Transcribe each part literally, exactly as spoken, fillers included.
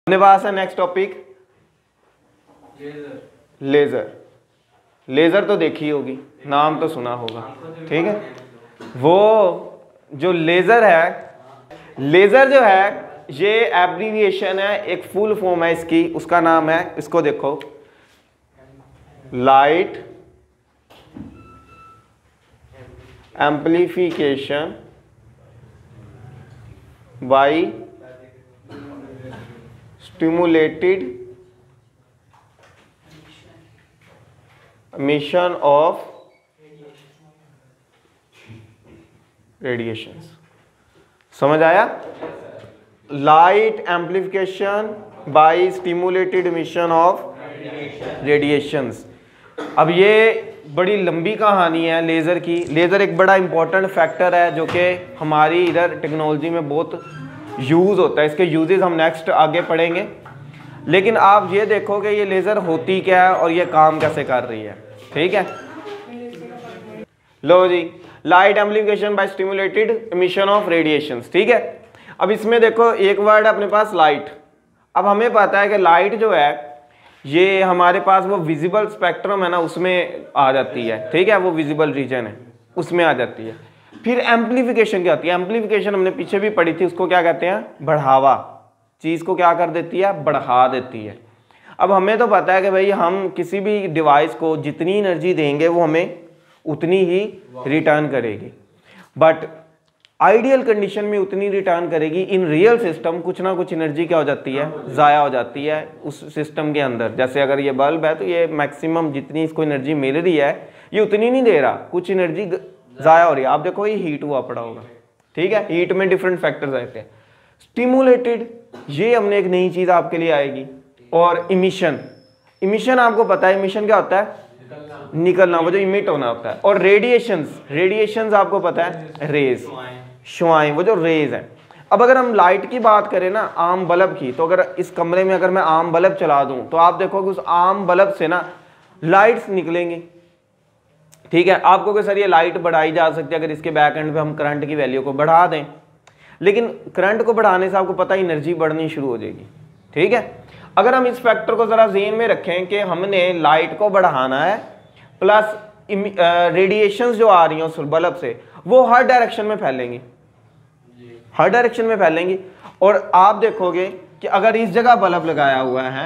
अपने पास है next topic laser. Laser तो देखी होगी, नाम तो सुना होगा, ठीक है। वो जो लेजर है, लेजर जो है ये एब्रीविएशन है, एक फुल फॉर्म है इसकी, उसका नाम है, इसको देखो, light amplification by stimulated emission of radiations। समझ आया? Light amplification by stimulated emission of radiations. अब ये बड़ी लंबी कहानी है लेज़र की। लेज़र एक बड़ा इंपॉर्टेंट फैक्टर है जो कि हमारी इधर टेक्नोलॉजी में बहुत यूज़ होता है। इसके यूजेस हम नेक्स्ट आगे पढ़ेंगे, लेकिन आप ये देखो कि ये लेज़र होती क्या है और ये काम कैसे कर रही है, ठीक है। लो जी, light amplification by stimulated emission of radiations, ठीक है। अब इसमें देखो एक वर्ड अपने पास लाइट। अब हमें पता है कि लाइट जो है ये हमारे पास वो विजिबल स्पेक्ट्रम है ना, उसमें आ जाती है, ठीक है, वो विजिबल रीजन है उसमें आ जाती है। फिर एम्प्लीफिकेशन क्या होती है? एम्प्लीफिकेशन हमने पीछे भी पढ़ी थी, उसको क्या कहते हैं? बढ़ावा। चीज़ को क्या कर देती है? बढ़ा देती है। अब हमें तो पता है कि भाई हम किसी भी डिवाइस को जितनी एनर्जी देंगे वो हमें उतनी ही रिटर्न करेगी, बट आइडियल कंडीशन में उतनी रिटर्न करेगी। इन रियल सिस्टम कुछ ना कुछ एनर्जी क्या हो जाती है? ज़ाया हो जाती है उस सिस्टम के अंदर। जैसे अगर ये बल्ब है तो ये मैक्सिमम जितनी इसको एनर्जी मिल रही है ये उतनी नहीं दे रहा, कुछ एनर्जी ज़ाया हो रही है। आप देखो ये हीट हुआ पड़ा होगा, ठीक है। हीट में डिफरेंट फैक्टर्स आते हैं। स्टिमुलेटेड, ये हमने एक नई चीज़ आपके लिए आएगी। और इमिशन, इमिशन आपको पता है इमिशन क्या होता है? निकलना, वो जो इमिट होना होता है। और रेडिएशंस, रेडिएशंस आपको पता है रेज, शुआएं, वो जो रेज है। अब अगर हम लाइट की बात करें ना, आम बल्ब की, तो अगर इस कमरे में अगर मैं आम बल्ब चला दूं तो आप देखोगे उस आम बल्ब से ना लाइट्स निकलेंगी, ठीक है। आपको कि सर ये लाइट बढ़ाई जा सकती है अगर इसके बैक एंड पे हम करंट की वैल्यू को बढ़ा दें, लेकिन करंट को बढ़ाने से आपको पता है एनर्जी बढ़नी शुरू हो जाएगी, ठीक है। अगर हम इस फैक्टर को ज़रा ज़हन में रखें कि हमने लाइट को बढ़ाना है, प्लस रेडिएशंस जो आ रही हैं उस बल्ब से वो हर डायरेक्शन में फैलेंगी, हर डायरेक्शन में फैलेंगी। और आप देखोगे कि अगर इस जगह बल्ब लगाया हुआ है,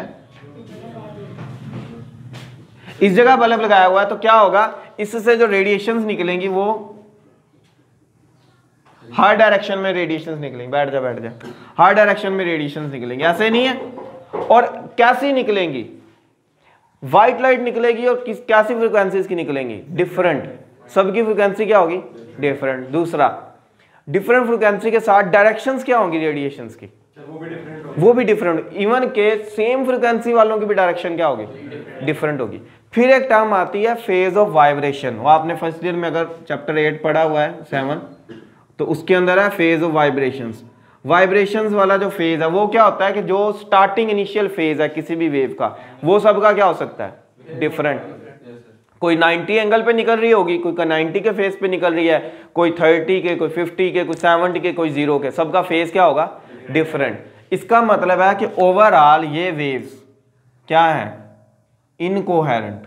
इस जगह बल्ब लगाया हुआ है तो क्या होगा? इससे जो रेडिएशंस निकलेंगी वो हर डायरेक्शन में रेडिएशंस निकलेंगी। बैठ जा बैठ जा हर डायरेक्शन में रेडिएशंस निकलेंगी, ऐसे नहीं है। और कैसी निकलेंगी? व्हाइट लाइट निकलेगी और किस कैसी फ्रीक्वेंसीज की निकलेंगी? डिफरेंट। सबकी फ्रीक्वेंसी क्या होगी? डिफरेंट। दूसरा, डिफरेंट फ्रीक्वेंसी के साथ डायरेक्शंस क्या होंगी रेडिएशंस की? वो भी डिफरेंट होगी, वो भी डिफरेंट। इवन के सेम फ्रीक्वेंसी वालों की भी डायरेक्शन क्या होगी? डिफरेंट होगी। फिर एक टर्म आती है फेज ऑफ वाइब्रेशन। वो आपने फर्स्ट ईयर में अगर चैप्टर एट पढ़ा हुआ है, सेवन, तो उसके अंदर है फेज ऑफ वाइब्रेशंस। वाइब्रेशंस वाला जो फेज है वो क्या होता है कि जो स्टार्टिंग इनिशियल फेज है किसी भी वेव का, वो सबका क्या हो सकता है? डिफरेंट। कोई नाइंटी एंगल पे निकल रही होगी, कोई नाइंटी के फेज पे निकल रही है, कोई थर्टी के, कोई फिफ्टी के, कोई सेवेंटी के, कोई जीरो के, सबका फेज क्या होगा? डिफरेंट। इसका मतलब है कि ओवरऑल ये वेव्स क्या है? इनकोहेरेंट,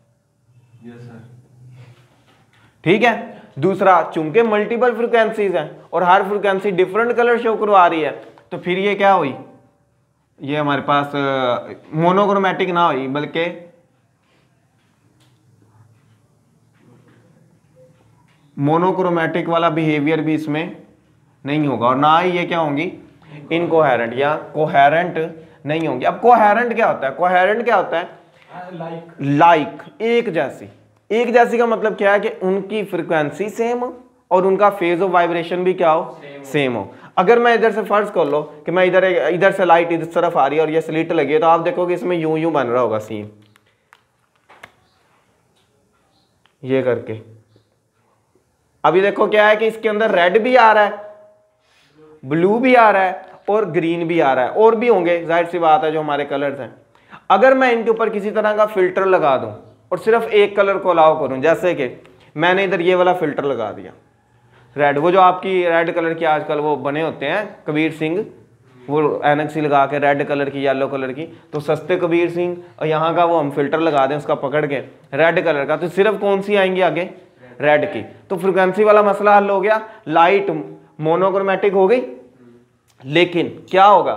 ठीक है। दूसरा, चूंकि मल्टीपल फ्रीक्वेंसीज हैं और हर फ्रीक्वेंसी डिफरेंट कलर शो करवा रही है, तो फिर ये क्या हुई? ये हमारे पास मोनोक्रोमैटिक ना हुई, बल्कि मोनोक्रोमैटिक वाला बिहेवियर भी इसमें नहीं होगा। और ना ही ये क्या होंगी? इनकोहेरेंट या कोहेरेंट नहीं होंगी। अब कोहेरेंट क्या होता है? कोहेरेंट क्या होता है? लाइक लाइक एक जैसी। एक जैसी का मतलब क्या है कि उनकी फ्रीक्वेंसी सेम हो और उनका फेज ऑफ वाइब्रेशन भी क्या हो? सेम हो। अगर मैं इधर से फर्ज कर लो कि मैं इधर इधर से लाइट इस तरफ आ रही है और ये स्लिट लगी है, तो आप देखोगे इसमें यूं यूं बन रहा होगा सीन, ये करके। अभी देखो क्या है कि इसके अंदर रेड भी आ रहा है, ब्लू भी आ रहा है और ग्रीन भी आ रहा है, और भी होंगे, जाहिर सी बात है, जो हमारे कलर्स हैं। अगर मैं इनके ऊपर किसी तरह का फिल्टर लगा दूं और सिर्फ एक कलर को अलाउ करूं, जैसे कि मैंने इधर ये वाला फिल्टर लगा दिया रेड, वो जो आपकी रेड कलर के आजकल वो बने होते हैं कबीर सिंह वो एनएक्सी लगा के रेड कलर की, येलो कलर की, तो सस्ते कबीर सिंह और यहाँ का वो हम फिल्टर लगा दें उसका पकड़ के रेड कलर का, तो सिर्फ कौन सी आएंगी आगे, रेड की। तो फ्रीक्वेंसी वाला मसला हल हो गया, लाइट मोनोक्रोमेटिक हो गई, लेकिन क्या होगा,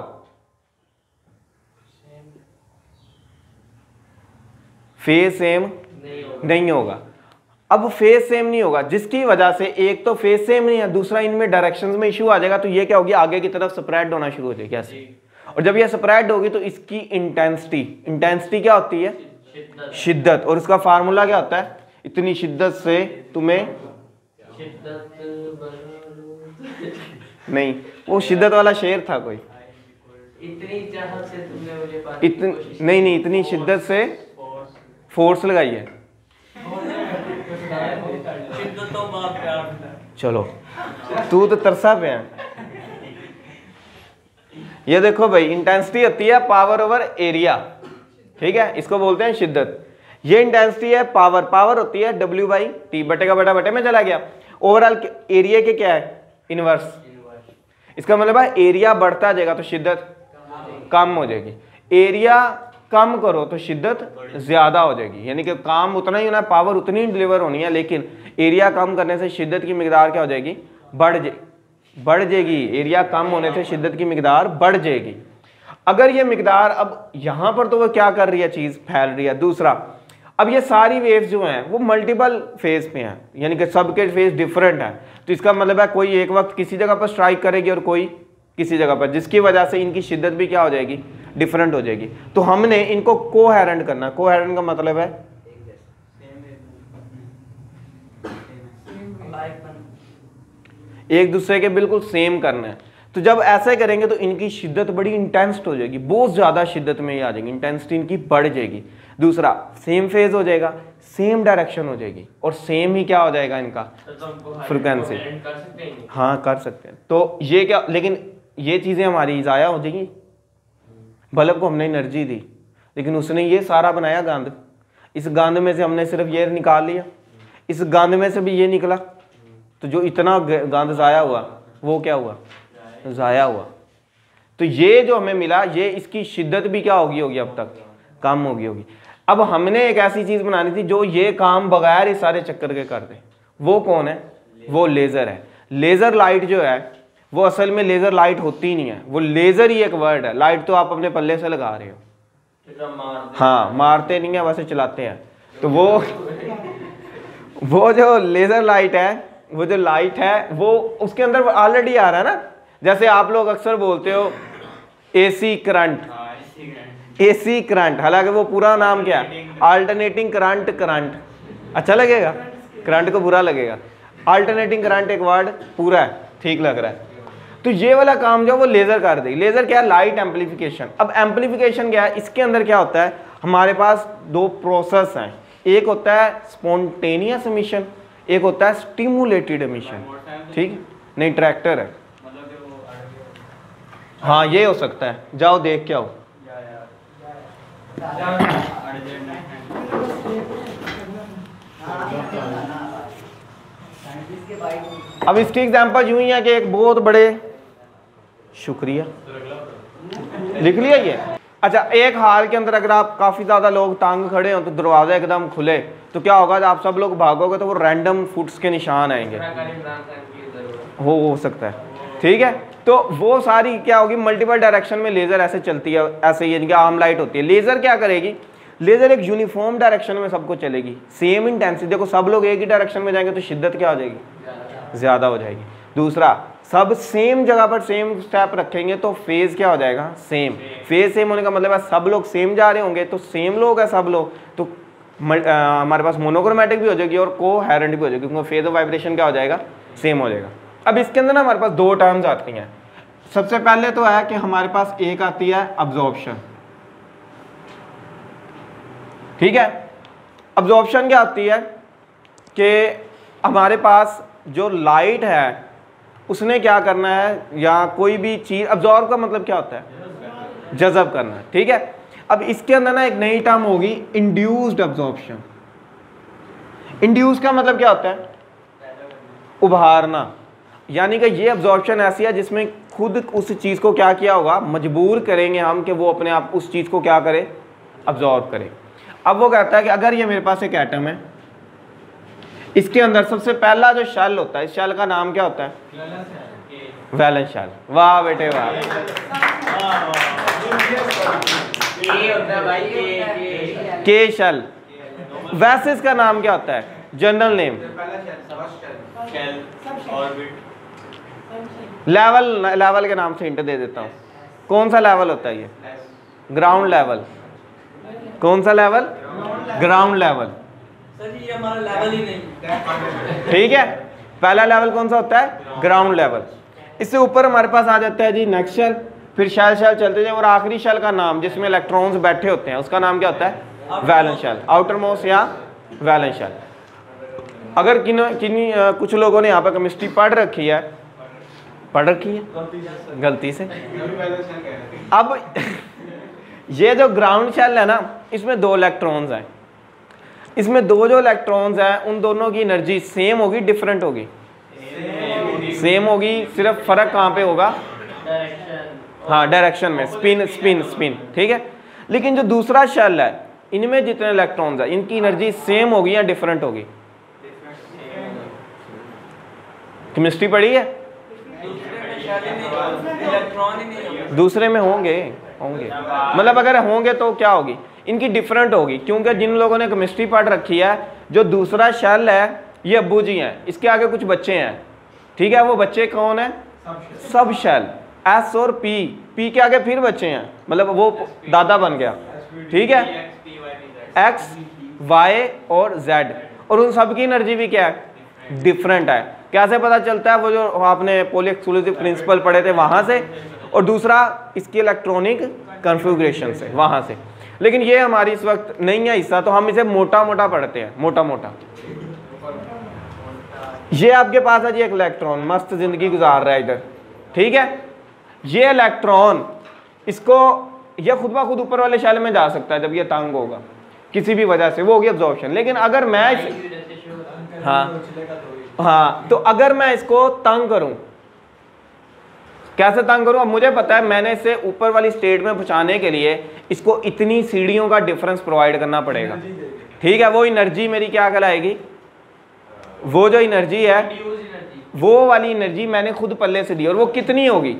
फेज सेम नहीं होगा। अब फेज सेम नहीं होगा जिसकी वजह से एक तो फेज सेम नहीं है, दूसरा इनमें डायरेक्शंस में इशू आ जाएगा, तो ये क्या होगी, आगे की तरफ स्प्रेड होना शुरू हो जाएगी ऐसे। और जब ये स्प्रेड होगी तो इसकी इंटेंसिटी, इंटेंसिटी क्या होती है, शिद्दत, और उसका फार्मूला क्या होता है, इतनी शिद्दत से तुम्हें नहीं, वो शिद्दत वाला शेर था कोई, इतनी चाहत से तुमने मुझे पाने की इतनी कोशिश नहीं नहीं इतनी शिद्दत से फोर्स लगाई है। शिद्दत तो मां प्यार है। चलो तू तो तरसा पे है। ये देखो भाई, इंटेंसिटी होती है पावर ओवर एरिया, ठीक है, इसको बोलते हैं शिद्दत। ये इंटेंसिटी है पावर, पावर होती है डब्ल्यू बाई टी, बटे का बटा बटे में चला गया। ओवरऑल एरिया के क्या है, इनवर्स। इसका मतलब है एरिया बढ़ता जाएगा तो शिद्दत कम हो जाएगी, एरिया कम करो तो शिद्दत ज्यादा हो जाएगी। यानी कि काम उतना ही होना है, पावर उतनी ही डिलीवर होनी है, लेकिन एरिया कम करने से शिद्दत की मिकदार क्या हो जाएगी, बढ़ जाए बढ़ जाएगी। एरिया कम होने से शिद्दत की मिकदार बढ़ जाएगी। अगर ये मिकदार, अब यहां पर तो वो क्या कर रही है, चीज फैल रही है। दूसरा, अब ये सारी वेव्स जो हैं वो मल्टीपल फेज पे हैं, यानी कि सबके फेज डिफरेंट है, तो इसका मतलब है कोई एक वक्त किसी जगह पर स्ट्राइक करेगी और कोई किसी जगह पर, जिसकी वजह से इनकी शिद्दत भी क्या हो जाएगी, डिफरेंट हो जाएगी। तो हमने इनको कोहेरेंट करना, कोहेरेंट का मतलब है एक दूसरे के बिल्कुल सेम करना है। तो जब ऐसे करेंगे तो इनकी शिद्दत बड़ी इंटेंस हो जाएगी, बहुत ज्यादा शिद्दत में ही आ जाएगी, इंटेंसिटी इनकी बढ़ जाएगी। दूसरा, सेम फेज हो जाएगा, सेम डायरेक्शन हो जाएगी, और सेम ही क्या हो जाएगा इनका फ्रीक्वेंसी। हाँ कर सकते हैं। तो ये क्या, लेकिन ये चीजें हमारी जाया हो जाएगी। बल्ब को हमने एनर्जी दी, लेकिन उसने ये सारा बनाया गांध, इस गांध में से हमने सिर्फ ये निकाल लिया, इस गांध में से भी ये निकला, तो जो इतना गांध जाया हुआ वो क्या हुआ, जाया हुआ। तो ये जो हमें मिला, ये इसकी शिद्दत भी क्या होगी होगी अब तक कम होगी होगी। अब हमने एक ऐसी चीज बनानी थी जो ये काम बगैर इस सारे चक्कर के कर दे। वो कौन है, वो लेजर है। लेजर लाइट जो है वो असल में लेजर लाइट होती ही नहीं है, वो लेजर ही एक वर्ड है। लाइट तो आप अपने पल्ले से लगा रहे हो, हाँ मारते नहीं है, वैसे चलाते हैं। तो वो वो जो लेजर लाइट है, वो जो लाइट है वो उसके अंदर ऑलरेडी आ रहा है ना। जैसे आप लोग अक्सर बोलते हो एसी करंट, एसी करंट, हालांकि वो पूरा नाम क्या है, अल्टरनेटिंग करंट। करंट अच्छा लगेगा, करंट को बुरा लगेगा। अल्टरनेटिंग करंट एक वर्ड पूरा है, ठीक लग रहा है। तो ये वाला काम जो वो लेजर कर देगी। लेजर क्या है, लाइट एम्पलीफिकेशन। अब एम्पलीफिकेशन क्या है, इसके अंदर क्या होता है, हमारे पास दो प्रोसेस हैं, एक होता है स्पॉन्टेनियस एमिशन, एक होता है स्टिमुलेटेड एमिशन। ठीक, नहीं ट्रैक्टर है, हाँ ये हो सकता है, जाओ देख के आओ। अब इसकी एग्जांपल यूं ही है कि एक बहुत बड़े, शुक्रिया लिख लिया ये। अच्छा, एक हाल के अंदर अगर आप काफी ज्यादा लोग तंग खड़े हो तो दरवाजा एकदम खुले तो क्या होगा, आप सब लोग भागोगे तो वो रैंडम फुट्स के निशान आएंगे, हो हो सकता है। ठीक है, तो वो सारी क्या होगी, मल्टीपल डायरेक्शन में लेजर ऐसे चलती है, ऐसे यानी कि आर्म लाइट होती है। लेजर क्या करेगी, लेजर एक यूनिफॉर्म डायरेक्शन में सबको चलेगी, सेम इंटेंसिटी। देखो सब लोग एक ही डायरेक्शन में जाएंगे तो शिद्दत क्या हो जाएगी, ज्यादा हो जाएगी। दूसरा, सब सेम जगह पर सेम स्टेप रखेंगे तो फेज क्या हो जाएगा, सेम। फेज सेम होने का मतलब है सब लोग सेम जा रहे होंगे, तो सेम लोग है सब लोग, तो हमारे पास मोनोक्रोमेटिक भी हो जाएगी और कोहेरेंट भी हो जाएगी, क्योंकि फेज ऑफ वाइब्रेशन क्या हो जाएगा, सेम हो जाएगा। अब इसके अंदर ना हमारे पास दो टर्म्स आती हैं। सबसे पहले तो है कि हमारे पास एक आती है अब्जॉर्प्शन। ठीक है, अब्जॉर्प्शन क्या आती है कि हमारे पास जो लाइट है उसने क्या करना है, या कोई भी चीज, अब्जॉर्ब का मतलब क्या होता है, जज़ब करना। ठीक है, अब इसके अंदर ना एक नई टर्म होगी, इंड्यूस्ड अब्जॉर्प्शन। इंड्यूस का मतलब क्या होता है, उभारना। यानी कि ये अब्जॉर्प्शन ऐसी है जिसमें खुद उस चीज़ को क्या किया होगा, मजबूर करेंगे हम कि वो अपने आप उस चीज़ को क्या करे, अब्जॉर्ब करे। अब वो कहता है कि अगर ये मेरे पास एक एटम है, इसके अंदर सबसे पहला जो शेल होता है, इस शेल का नाम क्या होता है, वैलेंस शेल। वाह बेटे वाह। के शेल। वैसे इसका नाम क्या होता है, जनरल नेम, लेवल। लेवल के नाम से हिंट दे देता हूँ। कौन सा लेवल होता है ये, ग्राउंड लेवल। कौन सा लेवल, ग्राउंड लेवल। सर ये हमारा लेवल ही नहीं। ठीक है, पहला लेवल कौन सा होता है, ग्राउंड लेवल। इससे ऊपर हमारे पास आ जाता है जी नेक्स्ट शेल, फिर शेल शेल चलते जाए और आखिरी शेल का नाम जिसमें इलेक्ट्रॉन्स बैठे होते हैं उसका नाम क्या होता है, वैलेंस शेल, आउटर मोस्ट या वैलेंस शेल। अगर किन किन्हीं कुछ लोगों ने यहाँ पर केमिस्ट्री पढ़ रखी है, पढ़ रखी है गलती से। अब ये जो ग्राउंड शेल है ना, इसमें दो इलेक्ट्रॉन्स हैं। इसमें दो जो इलेक्ट्रॉन्स हैं उन दोनों की एनर्जी सेम होगी, डिफरेंट होगी, सेम होगी। सिर्फ फर्क कहाँ पे होगा, हाँ डायरेक्शन में, स्पिन स्पिन स्पिन। ठीक है, लेकिन जो दूसरा शेल है इनमें जितने इलेक्ट्रॉन्स हैं इनकी एनर्जी सेम होगी या डिफरेंट होगी। केमिस्ट्री पढ़ी है, दूसरे में होंगे होंगे मतलब अगर होंगे तो क्या होगी, इनकी डिफरेंट होगी। क्योंकि जिन लोगों ने केमिस्ट्री पढ़ रखी है, जो दूसरा शेल है ये अब्बू जी हैं, इसके आगे कुछ बच्चे हैं। ठीक है, वो बच्चे कौन है, सब शेल, एस और पी, पी के आगे फिर बच्चे हैं, मतलब वो दादा बन गया। ठीक है, एक्स वाई और जेड, और उन सब की एनर्जी भी क्या है, डिफरेंट है। कैसे पता चलता है, वो जो आपने पोली एक्सक्लूसिव प्रिंसिपल पढ़े थे वहां से, और दूसरा इसकी इलेक्ट्रॉनिक कॉन्फ़िगरेशन से, वहां से। लेकिन ये हमारी इस वक्त नहीं है हिस्सा, तो हम इसे मोटा मोटा पढ़ते हैं, मोटा मोटा। ये आपके पास है जी एक इलेक्ट्रॉन, मस्त जिंदगी गुजार रहा है इधर। ठीक है, ये इलेक्ट्रॉन, इसको ये खुद ब खुद ऊपर वाले शेल में जा सकता है जब ये तंग होगा किसी भी वजह से, वो होगी अब्जॉर्प्शन। लेकिन अगर मैं इस... हाँ हाँ, तो अगर मैं इसको तंग करूं, कैसे तंग करूं, अब मुझे पता है मैंने इसे ऊपर वाली स्टेट में पहुंचाने के लिए इसको इतनी सीढ़ियों का डिफरेंस प्रोवाइड करना पड़ेगा। ठीक है, वो एनर्जी मेरी क्या कहलाएगी, वो जो एनर्जी है वो वाली एनर्जी मैंने खुद पल्ले से दी, और वो कितनी होगी,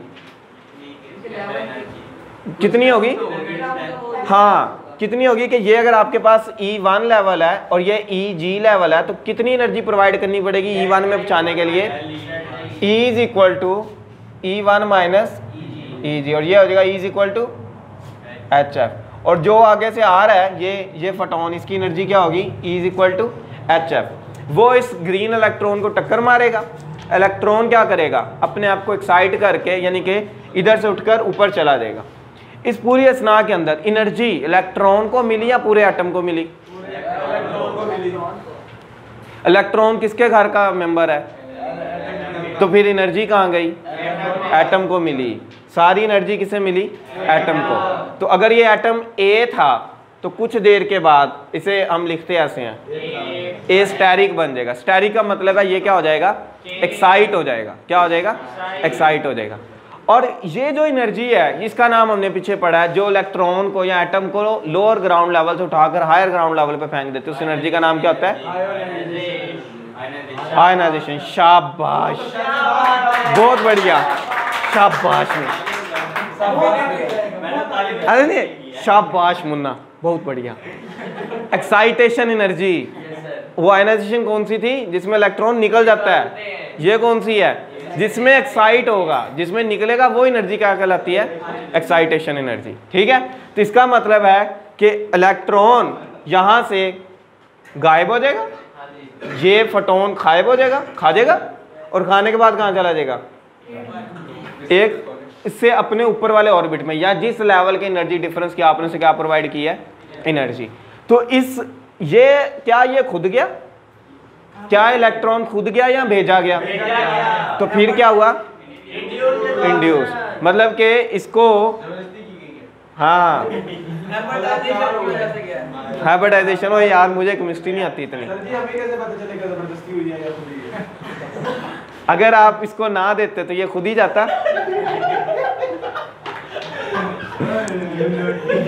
कितनी होगी, हाँ कितनी होगी कि ये अगर आपके पास ई वन लेवल है और ये ई जी लेवल है, तो कितनी एनर्जी प्रोवाइड करनी पड़ेगी ई वन में पहुंचाने के लिए, E is equal to E one minus E G, और ये हो जाएगा E is equal to H F. और जो आगे से आ रहा है ये ये फोटोन, इसकी एनर्जी क्या होगी, E is equal to H F. वो इस ग्रीन इलेक्ट्रॉन को टक्कर मारेगा, इलेक्ट्रॉन क्या करेगा, अपने आप को एक्साइट करके यानी कि इधर से उठकर ऊपर चला जाएगा। इस पूरी असना के अंदर एनर्जी इलेक्ट्रॉन को मिली या पूरे एटम को मिली, इलेक्ट्रॉन किसके घर का मेंबर है, तो फिर एनर्जी कहाँ गई, एटम को मिली। सारी एनर्जी किसे मिली, एटम को। तो अगर ये एटम ए था तो कुछ देर के बाद इसे हम लिखते ऐसे हैं, ए स्टेरिक बन जाएगा। स्टेरिक का मतलब है ये क्या हो जाएगा, एक्साइट हो जाएगा। क्या हो जाएगा, एक्साइट हो जाएगा। और ये जो एनर्जी है इसका नाम हमने पीछे पढ़ा है, जो इलेक्ट्रॉन को या एटम को लोअर ग्राउंड लेवल से उठाकर हायर ग्राउंड लेवल पे फेंक देते हैं, उस एनर्जी का नाम क्या होता है, आयनाइजेशन। शाबाश, बहुत बढ़िया, शाबाश में, अरे नहीं, शाबाश मुन्ना, बहुत बढ़िया। एक्साइटेशन एनर्जी, वो आयनाइजेशन कौन सी थी, जिसमें इलेक्ट्रॉन निकल जाता है, ये कौन सी है, जिसमें एक्साइट होगा, जिसमें निकलेगा, वो एनर्जी क्या कहलाती है, एक्साइटेशन एनर्जी। ठीक है, तो इसका मतलब है कि इलेक्ट्रॉन यहां से गायब हो जाएगा, ये फोटोन गायब हो जाएगा, खा जाएगा, और खाने के बाद कहां चला जाएगा, एक इससे अपने ऊपर वाले ऑर्बिट में, या जिस लेवल के एनर्जी डिफरेंस की आपने से क्या प्रोवाइड की है, एनर्जी। तो इस ये क्या ये खुद गया, क्या इलेक्ट्रॉन खुद गया या भेजा गया, तो फिर क्या हुआ, इंड्यूस, मतलब कि इसको, हाँ हाइब्रिडाइजेशन। हो यार, मुझे केमिस्ट्री नहीं आती इतनी, अगर आप इसको ना देते तो ये खुद ही जाता।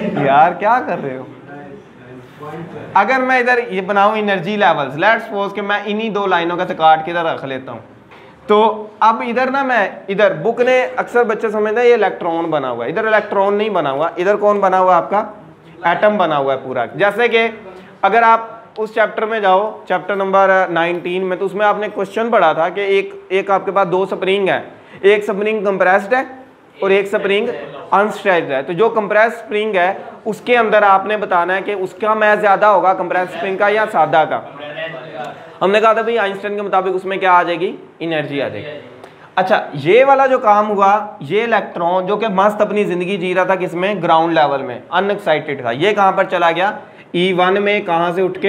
यार क्या कर रहे हो। अगर मैं इधर ये बनाऊं एनर्जी लेवल्स, लेट्स सपोज कि मैं इन्हीं दो लाइनों का से काट के इधर रख लेता हूं, तो अब इधर ना मैं इधर बुक ने अक्सर बच्चे समझते हैं ये इलेक्ट्रॉन बना हुआ है, इधर इलेक्ट्रॉन नहीं बना हुआ, इधर कौन बना हुआ है आपका एटम बना हुआ है पूरा। जैसे कि अगर आप उस चैप्टर में जाओ, चैप्टर नंबर नाइनटीन में, तो उसमें आपने क्वेश्चन पढ़ा था कि एक एक आपके पास दो स्प्रिंग है, एक स्प्रिंग कंप्रेस्ड है और एक स्प्रिंग अनस्ट्रेच्ड है। तो जो कंप्रेस स्प्रिंग है उसके अंदर आपने बताना है कि उसका मैथ ज्यादा होगा कंप्रेस स्प्रिंग का या सादा का। हमने कहा था भाई आइंस्टाइन के मुताबिक उसमें क्या आ जाएगी, एनर्जी आ जाएगी। अच्छा, ये वाला जो काम हुआ, ये इलेक्ट्रॉन जो कि मस्त अपनी जिंदगी जी रहा था किसमें, ग्राउंड लेवल में, अनएक्साइटेड था, ये कहां पर चला गया, ई वन में, कहां से उठ के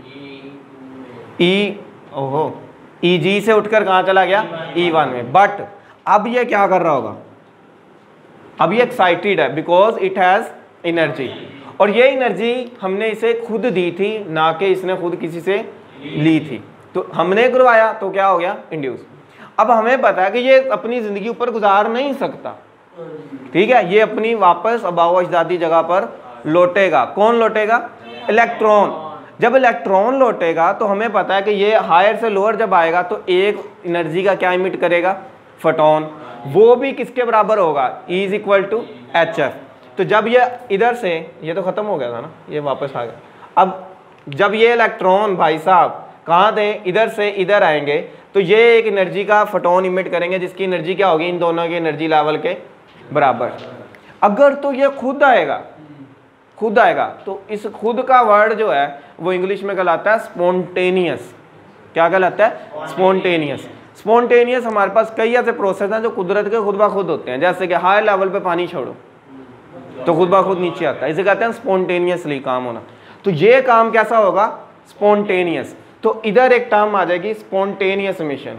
ई ओहो ई जी से उठकर कहां चला गया, ई वन में। बट अब ये क्या कर रहा होगा, अब ये एक्साइटेड है बिकॉज इट हैज एनर्जी, और ये एनर्जी हमने इसे खुद दी थी, ना कि इसने खुद किसी से ली थी। तो हमने करवाया तो क्या हो गया, इंड्यूस। अब हमें पता है कि ये अपनी जिंदगी ऊपर गुजार नहीं सकता, ठीक है, ये अपनी वापस अबाओ अजदादी जगह पर लौटेगा। कौन लौटेगा, इलेक्ट्रॉन। जब इलेक्ट्रॉन लौटेगा तो हमें पता है कि ये हायर से लोअर जब आएगा तो एक एनर्जी का क्या इमिट करेगा, फोटोन, वो भी किसके बराबर होगा, E is equal to H F. तो जब ये इधर से, ये तो खत्म हो गया था ना, ये वापस आ गया। अब जब ये इलेक्ट्रॉन भाई साहब कहाँ थे, इधर से इधर आएंगे, तो ये एक एनर्जी का फोटोन इमिट करेंगे जिसकी एनर्जी क्या होगी, इन दोनों के एनर्जी लेवल के बराबर। अगर तो ये खुद आएगा, खुद आएगा, तो इस खुद का वर्ड जो है वो इंग्लिश में कहलाता है स्पॉन्टेनियस। क्या कहलाता है, स्पॉन्टेनियस। स्पॉन्टेनियस हमारे पास कई ऐसे प्रोसेस हैं जो कुदरत के खुद ब खुद होते हैं, जैसे कि हाई लेवल पे पानी छोड़ो तो खुद ब खुद नीचे आता है, इसे कहते हैं स्पॉन्टेनियसली काम होना। तो ये काम कैसा होगा, स्पॉन्टेनियस। तो इधर एक टर्म आ जाएगी स्पॉन्टेनियस एमिशन।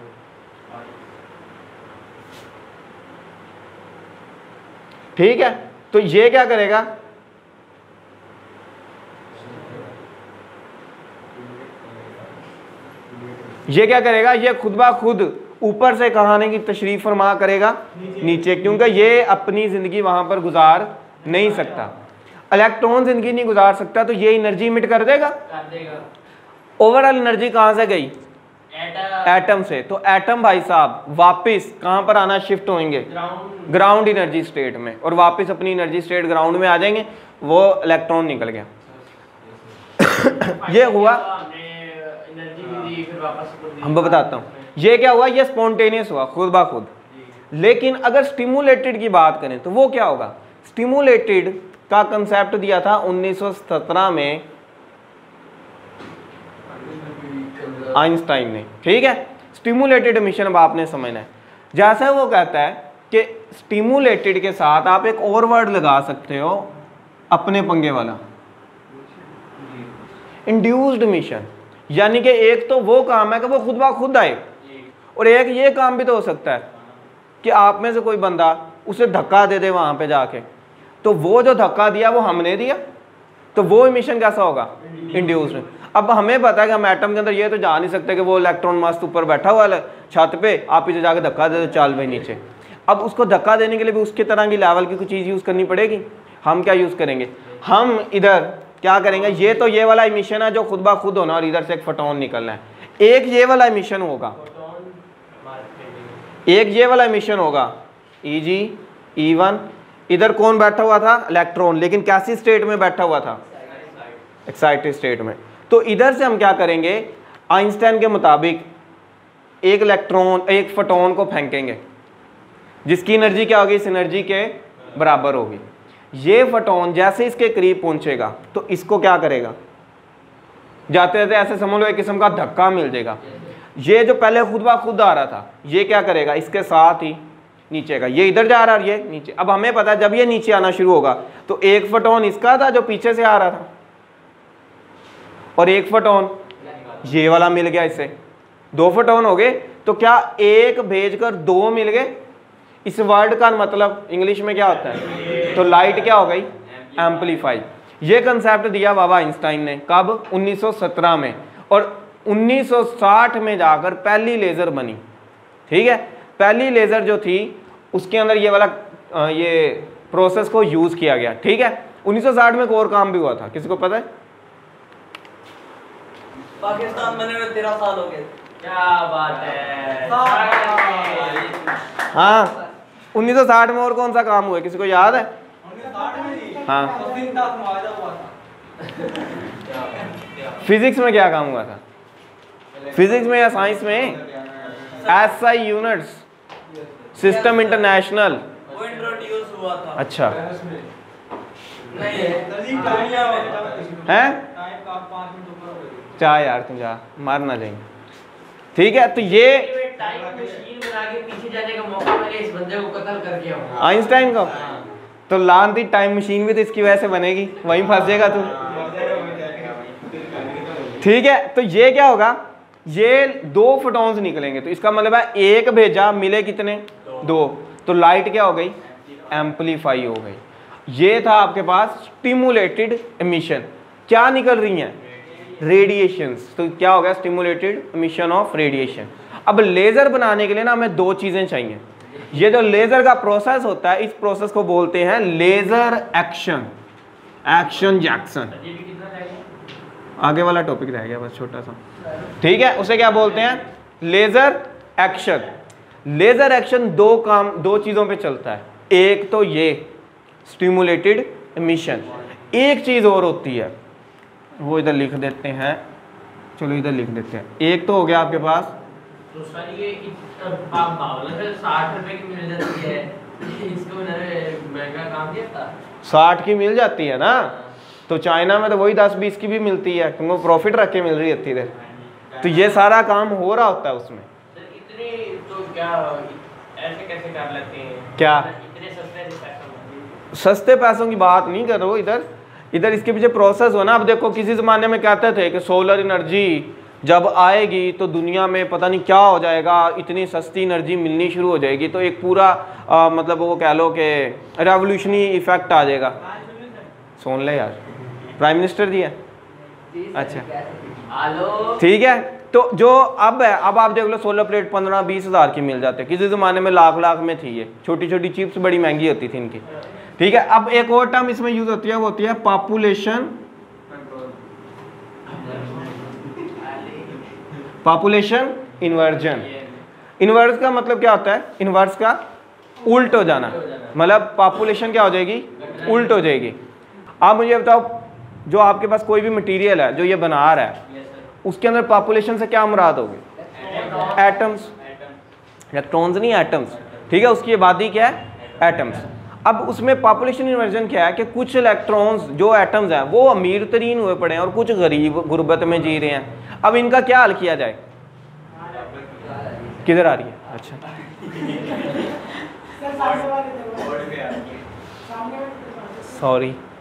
ठीक है, तो ये क्या करेगा, ये क्या करेगा, ये खुद ब खुद ऊपर से कहानी की तशरीफ फरमा करेगा नीचे, क्योंकि ये अपनी जिंदगी वहां पर गुजार नहीं सकता। इलेक्ट्रॉन जिंदगी नहीं गुजार सकता तो ये एनर्जी इमिट कर देगा, ओवरऑल एनर्जी कहां से गई, एटम से। तो एटम भाई साहब वापस कहां पर आना, शिफ्ट होंगे ग्राउंड एनर्जी स्टेट में, और वापस अपनी एनर्जी स्टेट ग्राउंड में आ जाएंगे, वो इलेक्ट्रॉन निकल गया। ये हुआ, हम बताता हूँ ये क्या हुआ, ये स्पॉन्टेनियस हुआ खुद ब खुद। लेकिन अगर स्टिमुलेटेड की बात करें तो वो क्या होगा, स्टिमुलेटेड का कंसेप्ट दिया था उन्नीस सौ सत्रह में आइंस्टाइन ने। ठीक है, स्टिमुलेटेड एमिशन अब आपने समझना है। जैसे वो कहता है कि स्टिमुलेटेड के साथ आप एक और वर्ड लगा सकते हो, अपने पंगे वाला, इंड्यूस्ड एमिशन। यानी कि एक तो वो काम है कि वो खुद ब खुद आए, और एक ये काम भी तो हो सकता है कि आप में से कोई बंदा उसे धक्का दे दे वहां पे जाके, तो वो जो धक्का दिया वो हमने दिया, तो वो एमिशन कैसा होगा, इंड्यूस्ड। अब हमें पता है कि हम एटम के अंदर ये तो जा नहीं सकते कि वो इलेक्ट्रॉन मस्त ऊपर बैठा हुआ है छत पे, आप इसे जाके धक्का दे दो, चाल भाई नीचे। अब उसको धक्का देने के लिए भी उसकी तरह की लेवल की कुछ चीज़ यूज़ करनी पड़ेगी। हम क्या यूज़ करेंगे, हम इधर क्या करेंगे, ये तो ये वाला एमिशन है जो खुद ब खुद होना, और इधर से एक फोटोन निकलना है। एक ये वाला एमिशन होगा, एक ये वाला एमिशन होगा, ई जी ई वन। इधर कौन बैठा हुआ था, इलेक्ट्रॉन, लेकिन कैसी स्टेट में बैठा हुआ था, एक्साइटेड स्टेट में। तो इधर से हम क्या करेंगे, आइंस्टाइन के मुताबिक एक इलेक्ट्रॉन, एक फोटोन को फेंकेंगे जिसकी एनर्जी क्या होगी, इस एनर्जी के बराबर होगी। ये फोटोन जैसे इसके करीब पहुंचेगा तो इसको क्या करेगा, जाते जाते ऐसे समझ लो एक किस्म का धक्का मिल जाएगा। ये जो पहले खुद ब खुद आ रहा था ये क्या करेगा, इसके साथ ही नीचे का, ये इधर जा रहा है, ये नीचे। अब हमें पता है जब ये नीचे आना शुरू होगा तो एक फोटोन इसका था जो पीछे से आ रहा था, और एक फोटोन ये वाला मिल गया, इससे दो फोटोन हो गए। तो क्या एक भेजकर दो मिल गए, इस वर्ड का मतलब इंग्लिश में क्या होता है, तो लाइट क्या हो गई, एम्पलीफाई। ये कंसेप्ट दिया बाबा आइंस्टाइन ने, कब, उन्नीस सौ सत्रह में, और उन्नीस सौ साठ में जाकर पहली लेज़र बनी। ठीक है, पहली लेज़र जो थी उसके अंदर ये वाला ये प्रोसेस को यूज़ किया गया। ठीक है, उन्नीस सौ साठ में एक और काम भी हुआ था, किसी को पता है? पाकिस्तान बने हुए तेरह साल हो गए। क्या बात है। हाँ, उन्नीस सौ साठ में और कौन सा काम हुआ, किसी को याद है? हाँ, फिजिक्स में क्या काम हुआ था? फिजिक्स में या साइंस में? S I units, system international. वो इंट्रोड्यूस हुआ था। अच्छा नहीं है, चाह यार तुम जा, मारना जाएंगे। ठीक है, तो ये टाइम मशीन बना के पीछे जाने का मौका मिले इस बंदे को कत्ल करके आऊंगा। आइंस्टाइन को तो लानती टाइम मशीन भी तो इसकी वजह से बनेगी, वहीं फंस जाएगा तू। ठीक है, तो ये क्या होगा, ये दो फोटॉन्स निकलेंगे, तो इसका मतलब है एक भेजा, मिले कितने? दो। तो लाइट क्या हो गई? एम्पलीफाई हो गई। ये था आपके पास स्टिमुलेटेड एमिशन। क्या निकल रही हैं? रेडिएशंस। तो क्या हो गया? Stimulated emission of radiation. अब लेजर बनाने के लिए ना हमें दो चीजें चाहिए। ये जो लेजर का प्रोसेस होता है, इस प्रोसेस को बोलते हैं लेजर एक्शन, एक्शन जैक्सन। आगे वाला टॉपिक रह गया बस छोटा सा। ठीक है, उसे क्या बोलते हैं? Laser action. लेजर एक्शन दो काम, दो चीजों पे चलता है। एक तो ये स्टिमुलेटेड एमिशन, एक चीज और होती है, वो इधर लिख देते हैं, चलो इधर लिख देते हैं। एक तो हो गया आपके पास तो सर ये साठ रुपए की मिल जाती है, इसको महंगा काम दिया था। साठ की मिल जाती है ना, तो चाइना में तो वही दस बीस की भी मिलती है, क्योंकि प्रॉफिट रख के मिल रही है इधर। तो ये सारा काम हो रहा होता है उसमें। इतने तो क्या ऐसे कैसे कर लेते हैं? क्या इतने सस्ते पैसे? सस्ते पैसों की बात नहीं कर रहा हूँ इधर, इधर इसके पीछे प्रोसेस हो ना। अब देखो किसी ज़माने में कहते थे कि सोलर एनर्जी जब आएगी तो दुनिया में पता नहीं क्या हो जाएगा, इतनी सस्ती एनर्जी मिलनी शुरू हो जाएगी, तो एक पूरा आ, मतलब वो कह लो कि रेवोल्यूशनरी इफेक्ट आ जाएगा। सुन ले यार, प्राइम मिनिस्टर जी है। अच्छा ठीक है, तो जो अब है, अब आप देख लो सोलर प्लेट पंद्रह बीस हज़ार की मिल जाते हैं, किसी ज़माने में लाख लाख में थी ये, छोटी छोटी चिप्स बड़ी महंगी होती थी इनकी। ठीक है, अब एक और टर्म इसमें यूज होती है, वो होती है पॉपुलेशन पॉपुलेशन इन्वर्जन। इन्वर्स का मतलब क्या होता है? इन्वर्स का उल्ट हो जाना, मतलब पॉपुलेशन क्या हो जाएगी? उल्ट हो जाएगी। आप मुझे बताओ, जो आपके पास कोई भी मटेरियल है जो ये बना रहा है, उसके अंदर पॉपुलेशन से क्या मुराद होगी? एटम्स, इलेक्ट्रॉन्स नहीं, एटम्स। ठीक है, उसकी आबादी क्या है? एटम्स। अब उसमें पॉपुलेशन इन्वर्जन क्या है कि कुछ इलेक्ट्रॉन्स जो एटम्स हैं वो अमीर तरीन हुए पड़े हैं और कुछ गरीब गुर्बत में जी रहे हैं। अब इनका क्या हल किया जाए? किधर आ रही है? अच्छा सॉरी